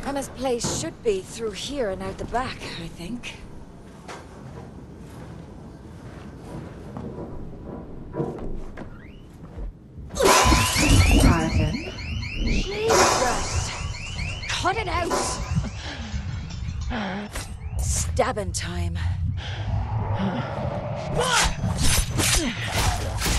Emma's place should be through here and out the back, I think. Pardon? Jesus! Cut it out! Stabbing time.